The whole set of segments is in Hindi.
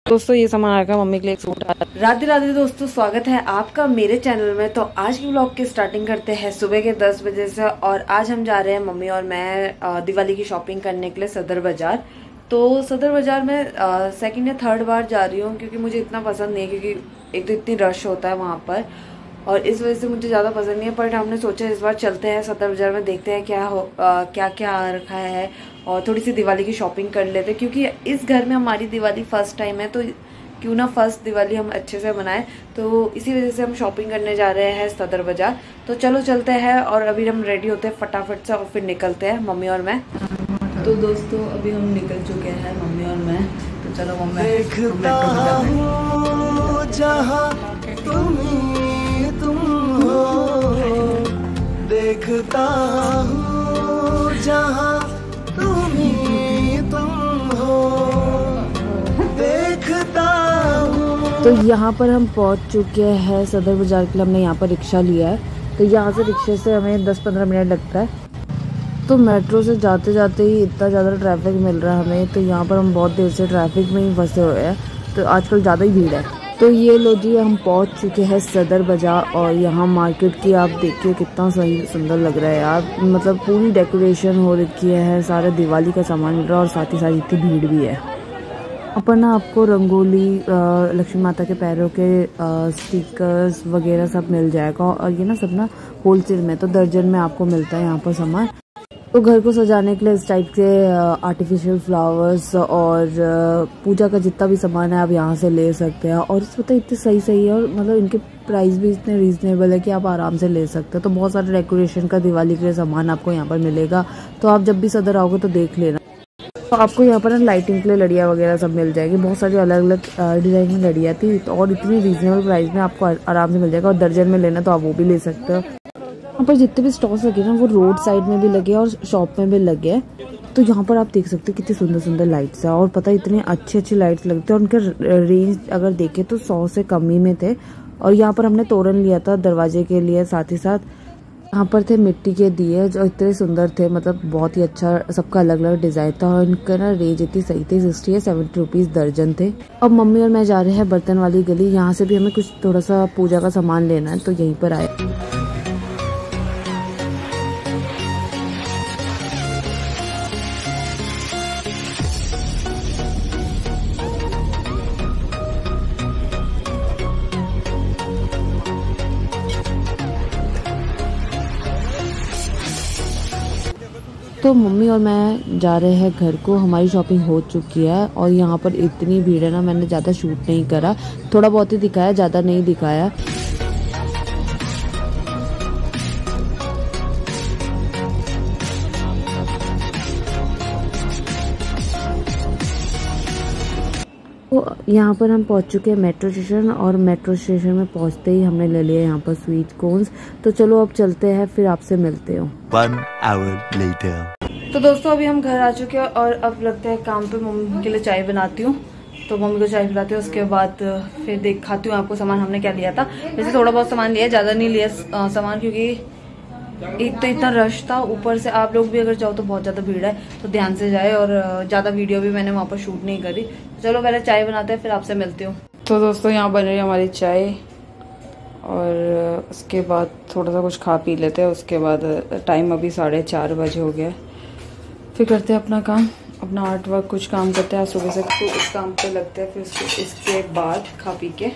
दोस्तों ये सामान आएगा मम्मी के लिए एक सूट। राधे राधे दोस्तों, स्वागत है आपका मेरे चैनल में। तो आज की व्लॉग की स्टार्टिंग करते हैं सुबह के 10 बजे से। और आज हम जा रहे हैं मम्मी और मैं दिवाली की शॉपिंग करने के लिए सदर बाजार। तो सदर बाजार में सेकंड या थर्ड बार जा रही हूँ, क्योंकि मुझे इतना पसंद नहीं है, क्योंकि एक तो इतनी रश होता है वहाँ पर और इस वजह से मुझे ज़्यादा पसंद नहीं है। पर हमने सोचा इस बार चलते हैं सदर बाजार में, देखते हैं क्या क्या आ रखा है और थोड़ी सी दिवाली की शॉपिंग कर लेते हैं, क्योंकि इस घर में हमारी दिवाली फर्स्ट टाइम है। तो क्यों ना फर्स्ट दिवाली हम अच्छे से मनाएं। तो इसी वजह से हम शॉपिंग करने जा रहे हैं सदर बाजार। तो चलो चलते हैं और अभी हम रेडी होते हैं फटाफट से और फिर निकलते हैं मम्मी और मैं। तो दोस्तों अभी हम निकल चुके हैं मम्मी और मैं। तो चलो मम्मी। देखता हूं जहां तुम हो, देखता हूं जहां तुम हो, देखता हूं। तो यहाँ पर हम पहुँच चुके हैं सदर बाजार के लिए। हमने यहाँ पर रिक्शा लिया है। तो यहाँ से रिक्शे से हमें 10-15 मिनट लगता है। तो मेट्रो से जाते जाते ही इतना ज़्यादा ट्रैफिक मिल रहा है हमें। तो यहाँ पर हम बहुत देर से ट्रैफिक में ही फंसे हुए हैं। तो आजकल ज़्यादा ही भीड़ है। तो ये लो जी, हम पहुँच चुके हैं सदर बाजार। और यहाँ मार्केट की आप देखिए कितना सही सुंदर लग रहा है यार। मतलब पूरी डेकोरेशन हो रखी है, सारे दिवाली का सामान मिल रहा है और साथ ही साथ इतनी भीड़ भी है। यहाँ पर ना आपको रंगोली, लक्ष्मी माता के पैरों के स्टिकर्स वगैरह सब मिल जाएगा। और ये ना सब ना होलसेल में, तो दर्जन में आपको मिलता है यहाँ पर सामान। तो घर को सजाने के लिए इस टाइप के आर्टिफिशियल फ्लावर्स और पूजा का जितना भी सामान है आप यहाँ से ले सकते हैं। और इस मतलब इतने सही है और मतलब इनके प्राइस भी इतने रीजनेबल है कि आप आराम से ले सकते हैं। तो बहुत सारे डेकोरेशन का दिवाली के लिए सामान आपको यहाँ पर मिलेगा। तो आप जब भी सदर आओगे तो देख लेना। तो आपको यहाँ पर ना लाइटिंग के लिए लड़ियाँ वगैरह सब मिल जाएगी। बहुत सारी अलग अलग डिजाइन में लड़ियाँ थी और इतनी रीजनेबल प्राइस में आपको आराम से मिल जाएगा। और दर्जन में लेना तो आप वो भी ले सकते हो। यहाँ पर जितने भी स्टॉल्स लगे ना वो रोड साइड में भी लगे और शॉप में भी लगे हैं। तो यहाँ पर आप देख सकते हो कितनी सुंदर सुंदर लाइट्स है। और पता है इतनी अच्छी अच्छी लाइट्स लगती है। और उनके रेंज अगर देखे तो 100 से कम ही में थे। और यहाँ पर हमने तोरण लिया था दरवाजे के लिए। साथ ही साथ यहाँ पर थे मिट्टी के दिए जो इतने सुंदर थे। मतलब बहुत ही अच्छा, सबका अलग अलग डिजाइन था। और इनका ना रेंज इतनी सही थी, 60 या 70 रुपीज दर्जन थे। अब मम्मी और मैं जा रहे हैं बर्तन वाली गली। यहाँ से भी हमें कुछ थोड़ा सा पूजा का सामान लेना है, तो यहीं पर आए। तो मम्मी और मैं जा रहे हैं घर को। हमारी शॉपिंग हो चुकी है और यहाँ पर इतनी भीड़ है ना, मैंने ज़्यादा शूट नहीं करा, थोड़ा बहुत ही दिखाया, ज़्यादा नहीं दिखाया। तो यहाँ पर हम पहुँच चुके हैं मेट्रो स्टेशन। और मेट्रो स्टेशन में पहुँचते ही हमने ले लिया यहाँ पर स्वीट कोन्स। तो चलो अब चलते हैं, फिर आपसे मिलते हो 1 hour later। तो दोस्तों अभी हम घर आ चुके हैं और अब लगते हैं काम पे। मम्मी के लिए चाय बनाती हूँ। तो मम्मी को चाय पिलाती हूँ, उसके बाद फिर दिखाती हूँ आपको सामान हमने क्या लिया था। वैसे थोड़ा बहुत सामान लिया, ज़्यादा नहीं लिया सामान, क्योंकि एक तो इतना रश था, ऊपर से आप लोग भी अगर जाओ तो बहुत ज़्यादा भीड़ है। तो ध्यान से जाए। और ज़्यादा वीडियो भी मैंने वहाँ पर शूट नहीं करी। चलो पहले चाय बनाते हैं, फिर आपसे मिलती हूँ। तो दोस्तों यहाँ बन रही है हमारी चाय और उसके बाद थोड़ा सा कुछ खा पी लेते हैं। उसके बाद टाइम अभी 4:30 बजे हो गया। फिर करते हैं अपना काम, अपना आर्ट वर्क, कुछ काम करते हैं सुबह से। तो इस काम पे लगते हैं, फिर इसके बाद खा पी के।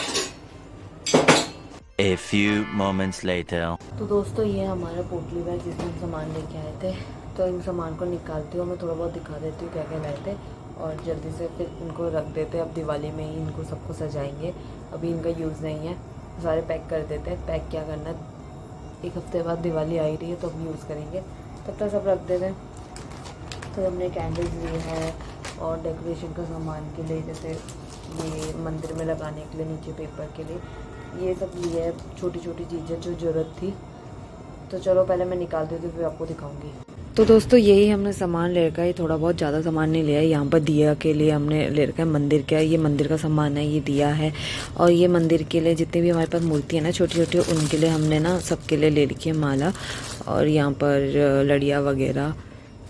A few moments later। तो दोस्तों ये हमारा पोटली बैग जिसमें हम सामान लेके आए थे। तो इन सामान को निकालती हूँ, मैं थोड़ा बहुत दिखा देती हूँ क्या क्या लाए थे और जल्दी से फिर इनको रख देते हैं। अब दिवाली में ही इनको सबको सजाएंगे, अभी इनका यूज़ नहीं है। सारे पैक कर देते हैं। पैक क्या करना, एक हफ्ते बाद दिवाली आ ही रही है तो अब यूज़ करेंगे, तब तक सब रख देते हैं। तो हमने कैंडल्स लिए हैं और डेकोरेशन का सामान के लिए, जैसे ये मंदिर में लगाने के लिए नीचे पेपर के लिए, ये सब लिए है। छोटी छोटी चीज़ें जो ज़रूरत थी। तो चलो पहले मैं निकाल देती हूँ, फिर आपको दिखाऊंगी। तो दोस्तों यही हमने सामान ले रखा है। थोड़ा बहुत ज़्यादा सामान नहीं लिया है। यहाँ पर दिया के लिए हमने ले रखा है मंदिर का, ये मंदिर का सामान है, ये दिया है। और ये मंदिर के लिए जितनी भी हमारे पास मूर्ति है ना छोटी छोटी, उनके लिए हमने ना सबके लिए ले रखी है माला। और यहाँ पर लड़िया वगैरह।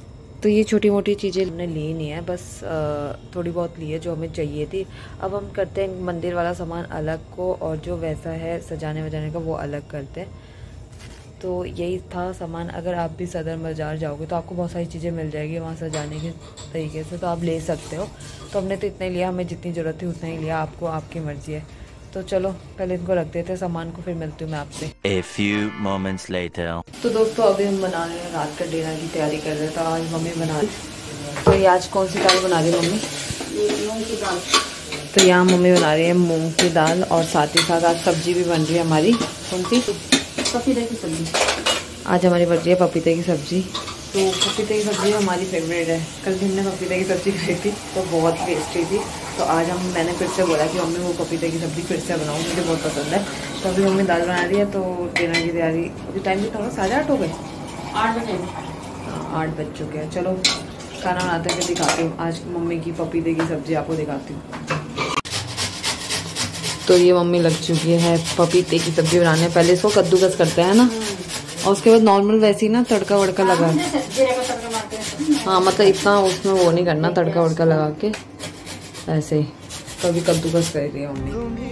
तो ये छोटी मोटी चीज़ें हमने ली नहीं है, बस थोड़ी बहुत ली है जो हमें चाहिए थी। अब हम करते हैं मंदिर वाला सामान अलग को, और जो वैसा है सजाने वजाने का वो अलग करते हैं। तो यही था सामान। अगर आप भी सदर बाज़ार जाओगे तो आपको बहुत सारी चीज़ें मिल जाएगी वहाँ सजाने के तरीके से, तो आप ले सकते हो। तो हमने तो इतना ही लिया, हमें जितनी ज़रूरत थी उतना ही लिया, आपको आपकी मर्ज़ी है। तो चलो पहले इनको रख देते हैं सामान को, फिर मिलती हूँ मैं आपसे। A few moments later. तो दोस्तों अभी हम बना रहे हैं रात का डिनर की तैयारी कर रहे हैं। तो आज मम्मी बना रही, तो ये आज कौन सी दाल बना रही है मम्मी? मूंग की दाल। तो यहाँ मम्मी बना रही है मूंग की दाल, और साथ ही साथ आज सब्जी भी बन रही है हमारी। कौन सी? पपीते की सब्जी। आज हमारी बन रही है पपीते की सब्जी। तो पपीते की सब्जी हमारी फेवरेट है। कल भी हमने पपीते की सब्जी खाई थी तो बहुत टेस्टी थी। तो आज मैंने फिर से बोला कि मम्मी वो पपीते की सब्जी फिर से बनाऊँ, मुझे बहुत पसंद है। तो अभी मम्मी दाल बना रही है, तो डिनर की तैयारी। अभी टाइम कितना होगा? 8:30 हो गए। 8 बजे। 8 बज चुके हैं। चलो खाना बनाते हुए दिखाती हूँ आज मम्मी की पपीते की सब्जी, आपको दिखाती हूँ। तो ये मम्मी लग चुकी है पपीते की सब्जी बनाने। पहले इसको कद्दूकस करते हैं ना, और उसके बाद नॉर्मल वैसे ही ना तड़का वड़का लगा। हाँ मतलब इतना उसमें वो नहीं करना, तड़का वड़का लगा के ऐसे ही। तो अभी कद्दूकस कर रही है मम्मी।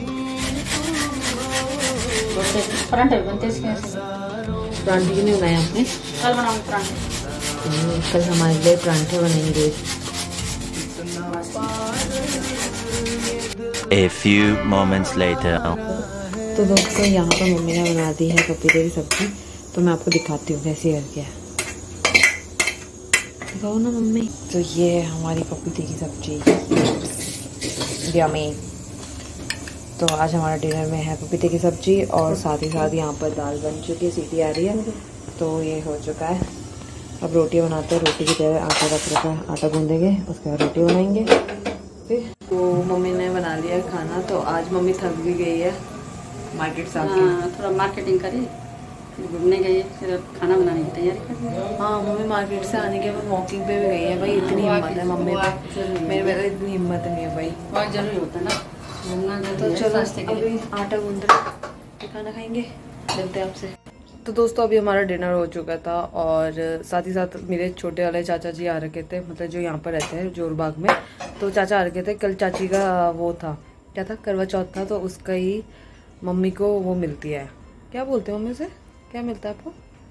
परांठे बनते हैं। परांठे नहीं बनाए आपने? कल बनाऊंगी परांठे। कल हमारे लिए परांठे बनेंगे। A few moments later. तो दोस्तों यहाँ पर मम्मी ने बना दी है पपीते की सब्जी। तो मैं आपको दिखाती हूँ कैसी करके है, दिखाओ ना मम्मी। तो ये हमारी पपीते की सब्जी यम्मी। तो आज हमारा डिनर में है पपीते की सब्जी, और साथ ही साथ यहाँ पर दाल बन चुकी है, सीटी आ रही है। तो ये हो चुका है। अब रोटियाँ बनाते हैं। रोटी की तरह आटा रख रखा है, आटा गूँधेंगे, उसके बाद रोटी बनाएंगे। फिर तो मम्मी ने बना लिया है खाना। तो आज मम्मी थक भी गई है, मार्केट से आके थोड़ा मार्केटिंग करी, फिर घूमने गई, फिर खाना बनाने की तैयारी कर रही। हाँ मम्मी मार्केट से आने के बाद वॉकिंग पे भी गई है। भाई इतनी हिम्मत है मम्मी पे, मेरे पे इतनी हिम्मत नहीं है भाई। बहुत जरूरी होता है ना घूमना। तो चलो अभी आटा गूंद रहे, खाना खाएंगे, मिलते हैं आपसे। तो दोस्तों अभी हमारा डिनर हो चुका था, और साथ ही साथ मेरे छोटे वाले चाचा जी आ रखे थे, मतलब जो यहाँ पर रहते हैं जोरबाग में। तो चाचा आ रखे थे। कल चाची का वो था, क्या था, करवा चौथ था। तो उसका ही मम्मी को वो मिलती है, क्या बोलते हैं मम्मी से, क्या मिलता है आपको?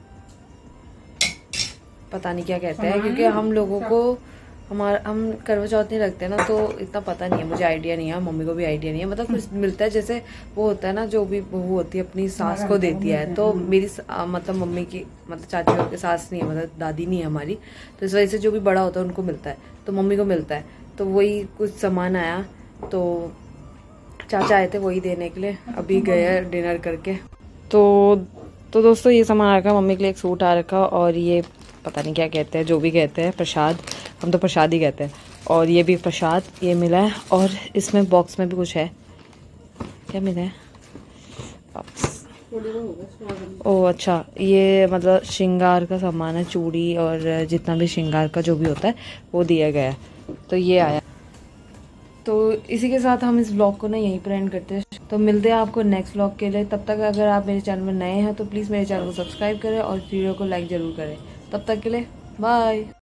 पता नहीं क्या कहते हैं, क्योंकि हम लोगों को हम करवा चौथ नहीं रखते ना, तो इतना पता नहीं है, मुझे आइडिया नहीं है, मम्मी को भी आइडिया नहीं है। मतलब कुछ मिलता है, जैसे वो होता है ना, जो भी वो होती है अपनी सास को देती है। तो मेरी मतलब मम्मी की मतलब चाची की सास नहीं है, मतलब दादी नहीं है हमारी। तो इस वजह से जो भी बड़ा होता है उनको मिलता है, तो मम्मी को मिलता है। तो वही कुछ सामान आया, तो चाचा आए थे वही देने के लिए। अभी गए डिनर करके। तो दोस्तों ये सामान आ रखा मम्मी के लिए, एक सूट आ रखा, और ये पता नहीं क्या कहते हैं, जो भी कहते हैं, प्रसाद, हम तो प्रसाद ही कहते हैं। और ये भी प्रसाद ये मिला है, और इसमें बॉक्स में भी कुछ है, क्या मिला है? ओह अच्छा, ये मतलब श्रृंगार का सामान है, चूड़ी और जितना भी श्रृंगार का जो भी होता है वो दिया गया है। तो ये आया। तो इसी के साथ हम इस ब्लॉग को ना यहीं पर एंड करते हैं। तो मिलते हैं आपको नेक्स्ट ब्लॉग के लिए। तब तक अगर आप मेरे चैनल में नए हैं तो प्लीज़ मेरे चैनल को सब्सक्राइब करें और वीडियो को लाइक ज़रूर करें। तब तक के लिए बाय।